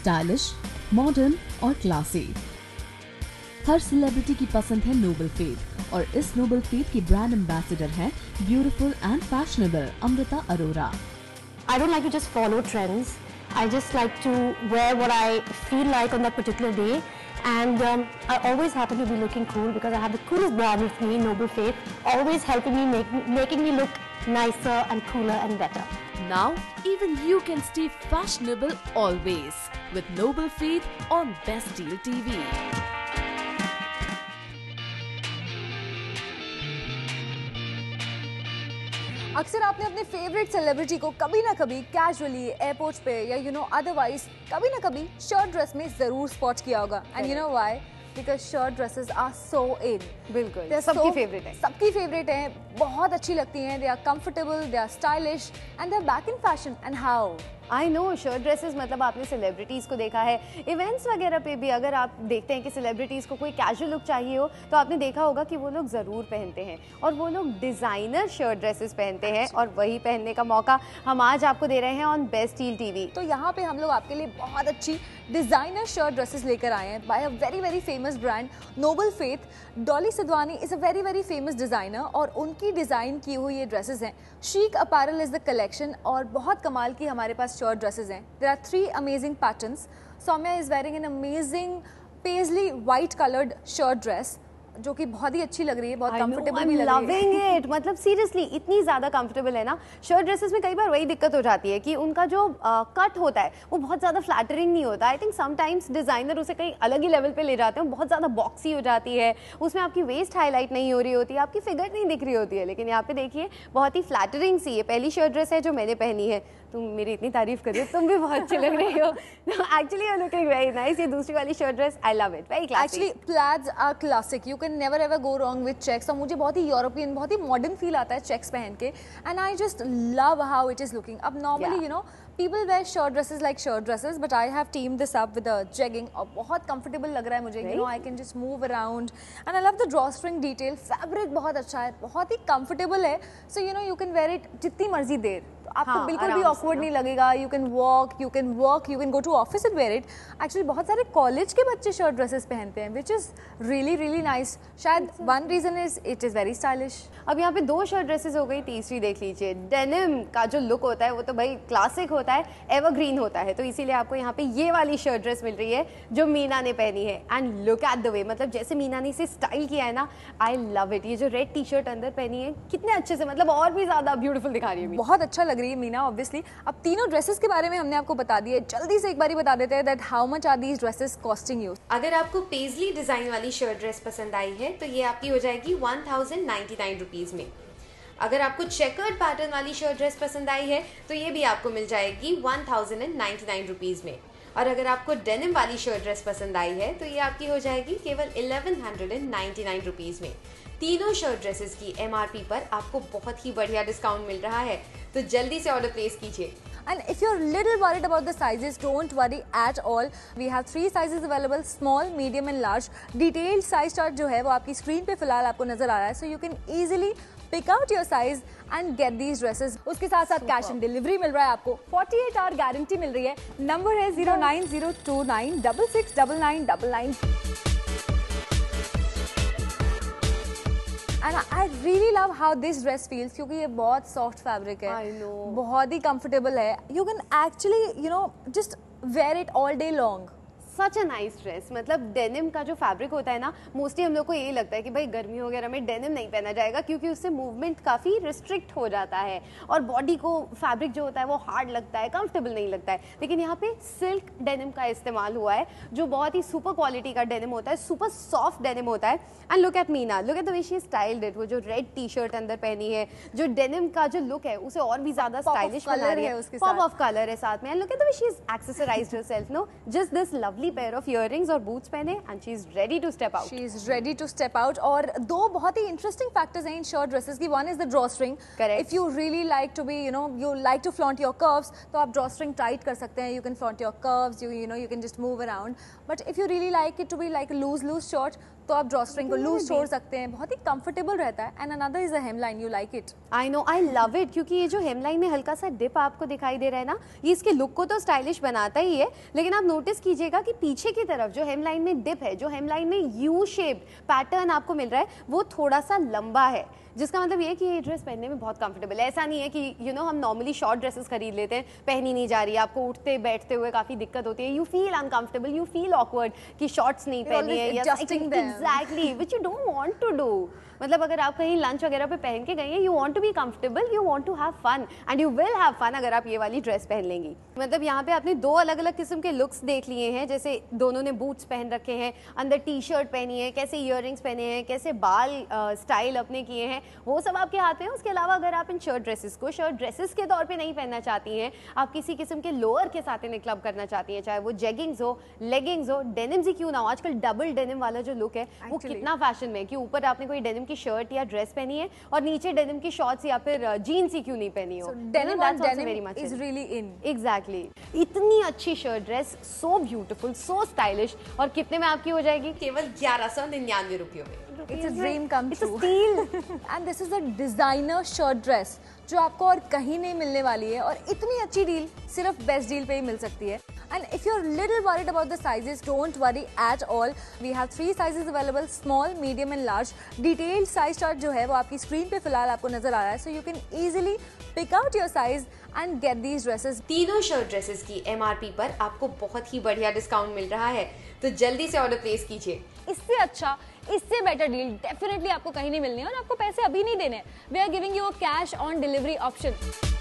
Stylish, modern और classy. हर celebrity की पसंद है नोबल फेथ और इस नोबल फेथ की ब्रांड एम्बेसडर है beautiful and fashionable Amrita Arora. I don't like to just follow trends. I just like to wear what I feel like on that particular day, and I always happen to be looking cool because I have the coolest brand with me, Noble Faith, always helping me making me look nicer and cooler and better. Now even you can stay fashionable always with Noble Faith on Best Deal TV. अक्सर आपने अपने favourite celebrity को कभी ना कभी casually airport पे या otherwise कभी ना कभी शर्ट ड्रेस में जरूर स्पॉट किया होगा। And you know why? Because shirt dresses are so in. बिल्कुल, सबकी फेवरेट है। सबकी फेवरेट है, बहुत अच्छी लगती हैं। They are comfortable, they are stylish and they are back in fashion. And how? I know, shirt dresses मतलब आपने सेलिब्रिटीज़ को देखा है इवेंट्स वगैरह पे भी। अगर आप देखते हैं कि सेलिब्रिटीज़ को कोई कैजुअल लुक चाहिए हो तो आपने देखा होगा कि वो लोग ज़रूर पहनते हैं, और वो लोग डिज़ाइनर शर्ट ड्रेसेस पहनते हैं, और वही पहनने का मौका हम आज आपको दे रहे हैं ऑन बेस्ट डील टीवी। तो यहाँ पे हम लोग आपके लिए बहुत अच्छी डिज़ाइनर शर्ट ड्रेसेस लेकर आए हैं by a very famous brand noble faith. Dolly Sidwani is a very famous designer और उनकी डिज़ाइन की हुई ये ड्रेसेस हैं। Chic apparel is the collection और बहुत कमाल की हमारे पास शर्ट ड्रेसेस हैं। There are 3 amazing patterns. Saumya is wearing an amazing paisley white coloured shirt dress जो कि बहुत ही अच्छी लग रही है, बहुत कंफर्टेबल भी लग रही है। लविंग इट, मतलब सीरियसली इतनी ज़्यादा कंफर्टेबल है ना। शर्ट ड्रेसेस में कई बार वही दिक्कत हो जाती है कि उनका जो कट होता है वो बहुत ज़्यादा फ्लैटरिंग नहीं होता। आई थिंक समटाइम्स डिज़ाइनर उसे कहीं अलग ही लेवल पे ले जाते हैं, बहुत ज़्यादा बॉक्सी हो जाती है, उसमें आपकी वेस्ट हाईलाइट नहीं हो रही होती है, आपकी फिगर नहीं दिख रही होती है। लेकिन यहाँ पे देखिए बहुत ही फ्लैटरिंग सी। ये पहली शर्ट ड्रेस है जो मैंने पहनी है। तुम मेरी इतनी तारीफ कर रही हो, तुम भी बहुत अच्छी लग रही हो। Actually you looking very nice. ये दूसरी वाली shirt dress I love it, very classic. Actually plaids are classic, you can never ever go wrong with checks. और मुझे बहुत ही यूरोपियन, बहुत ही मॉडर्न फील आता है चेक्स पहन के। And I just love how it is looking. अब normally you know people wear shirt dresses like shirt dresses, but I have teamed this up with a jegging और बहुत comfortable लग रहा है मुझे। You know, I can just move around and I love the drawstring detail. Fabric बहुत अच्छा है, बहुत ही comfortable है। So you know you can wear it जितनी मर्जी देर, तो आपको बिल्कुल भी awkward नहीं लगेगा। You can walk, you can work, you can go to office and wear it. Actually बहुत सारे college के बच्चे shirt dresses पहनते हैं, which is really nice. शायद one reason is it is very stylish. अब यहाँ पे 2 शर्ट ड्रेसेस हो गई, तीसरी देख लीजिए। डेनिम का जो लुक होता है वो तो भाई क्लासिक होता है, एवरग्रीन होता है, तो इसीलिए आपको यहाँ पे ये वाली शर्ट ड्रेस मिल रही है जो मीना ने पहनी है। And look at the way, मतलब जैसे मीना ने इसे स्टाइल किया है ना, आई लव इट। ये जो रेड टी शर्ट अंदर पहनी है कितने अच्छे से, मतलब और भी ज्यादा ब्यूटीफुल दिखा रही है। बहुत अच्छा लग रही है मीना ऑब्वियसली। अब तीनों ड्रेसेस के बारे में हमने आपको बता दिया, जल्दी से एक बारी बता देते हैं that how much are these dresses costing you. अगर आपको पेजली डिजाइन वाली शर्ट ड्रेस पसंद आई है तो ये आपकी हो जाएगी 1099 रुपीज में। अगर आपको चेकर्ड पैटर्न वाली शर्ट ड्रेस पसंद आई है तो ये भी आपको मिल जाएगी 1099 रुपीज में। और अगर आपको डेनिम वाली शर्ट ड्रेस पसंद आई है तो ये आपकी हो जाएगी केवल 1199 रुपीज में। तीनों शर्ट ड्रेसेस की MRP पर आपको बहुत ही बढ़िया डिस्काउंट मिल रहा है, तो जल्दी से ऑर्डर प्लेस कीजिए। And if you're a little worried about the sizes, don't worry at all. We have 3 sizes available: small, medium and large. Detailed size chart जो है वो आपकी स्क्रीन पे फिलहाल आपको नजर आ रहा है, so you can easily pick out your size and get these dresses. उसके साथ साथ कैश ऑन डिलीवरी मिल रहा है आपको, 48 आवर गारंटी मिल रही है। नंबर है 09029669999। And I really love how this dress feels क्योंकि ये बहुत soft fabric है। I know. बहुत ही comfortable है। You can actually, you know, just wear it all day long. Such a nice dress. मतलब डेनिम का जो फैब्रिक होता है ना, मोस्टली हम लोग को यही लगता है कि भाई गर्मी वगैरह में डेनिम नहीं पहना जाएगा क्योंकि उससे मूवमेंट काफ़ी रिस्ट्रिक्ट हो जाता है और बॉडी को फैब्रिक जो होता है वो हार्ड लगता है, कंफर्टेबल नहीं लगता है। लेकिन यहाँ पे सिल्क डेनिम का इस्तेमाल हुआ है जो बहुत ही सुपर क्वालिटी का डेनिम होता है, सुपर सॉफ्ट डेनिम होता है। And look at Meena, look at the way she styled it. वो जो रेड टी शर्ट अंदर पहनी है, जो डेनिम का जो लुक है उसे और भी ज्यादा स्टाइलिश बना रही है, पॉप ऑफ कलर है साथ में। And look at the way she is accessorized herself, no just this lovely lovely pair of earrings और boots पहने and she is ready to step out. She is ready to step out. और दो बहुत ही interesting factors हैं इन short dresses की. One is the drawstring. Correct. If you really like to be, you like to flaunt your curves, तो आप drawstring tight कर सकते हैं. You can flaunt your curves. You can just move around. But if you really like it to be like a loose short, तो आप drawstring को loose छोड़ सकते हैं. बहुत ही कंफर्टेबल रहता है. And another is a hemline. You like it? I know, I love it, क्योंकि ये जो हेमलाइन में हल्का सा डिप आपको दिखाई दे रहा है ना, ये इसके लुक को तो स्टाइलिश बनाता ही है, लेकिन आप नोटिस कीजिएगा कि पीछे की तरफ जो हेमलाइन में डिप है, जो हेमलाइन में यू शेप्ड पैटर्न आपको मिल रहा है, वो थोड़ा सा लंबा है, जिसका मतलब ये है कि ये ड्रेस पहनने में बहुत कंफर्टेबल है. ऐसा नहीं है कि हम नॉर्मली शॉर्ट ड्रेसेस खरीद लेते हैं, पहनी नहीं जा रही है, आपको उठते बैठते हुए काफ़ी दिक्कत होती है, you feel uncomfortable, you feel awkward कि शॉर्ट्स नहीं पहनी है. Exactly, which you don't want to do. मतलब अगर आप कहीं लंच वगैरह पे पहन के गए हैं, you want to be comfortable, you want to have fun, and you will have fun अगर आप ये वाली ड्रेस पहन लेंगी. मतलब यहाँ पे आपने दो अलग अलग किस्म के लुक्स देख लिए हैं, जैसे दोनों ने बूट्स पहन रखे हैं, अंदर टी शर्ट पहनी है, कैसे ईयररिंग्स पहने हैं, कैसे बाल स्टाइल अपने किए हैं, वो सब आपके हाथ में है. उसके अलावा अगर आप इन शर्ट ड्रेसेस के तौर पे नहीं पहनना चाहती हैं, आप किसी किस्म के लोअर के साथ इन्हें क्लब करना चाहती हैं, चाहे वो जेगिंग्स हो, लेगिंग्स हो, डेनिम्स ही क्यों ना हो. आजकल डबल डेनिम वाला जो लुक है वो कितना फैशन में है कि ऊपर आपने कोई डेनिम की शर्ट या ड्रेस पहनी है और नीचे डेनिम की शॉर्ट्स या फिर जीन्स ही क्यों नहीं पहनी हो. Denim on denim is really in. Exactly. इतनी अच्छी shirt dress, so beautiful, so stylish, और कितने में आपकी हो जाएगी? केवल 1199 रुपयों में. It's a dream come It's a true. steal. And this is a designer shirt dress जो आपको और कहीं नहीं मिलने वाली है, और इतनी अच्छी डील सिर्फ बेस्ट डील पे ही मिल सकती है. And if you're little worried about the sizes, don't worry at all. We have 3 sizes available: small, medium and large. Detailed size chart जो है वो आपकी स्क्रीन पे फिलहाल आपको नजर आ रहा है, so you can easily pick out your size and get these dresses. तीनों शर्ट ड्रेसेस की MRP पर आपको बहुत ही बढ़िया डिस्काउंट मिल रहा है, तो जल्दी से ऑर्डर प्लेस कीजिए. इससे अच्छा, इससे बेटर डील डेफिनेटली आपको कहीं नहीं मिलनी है, और आपको पैसे अभी नहीं देने. We are giving you a cash on delivery option.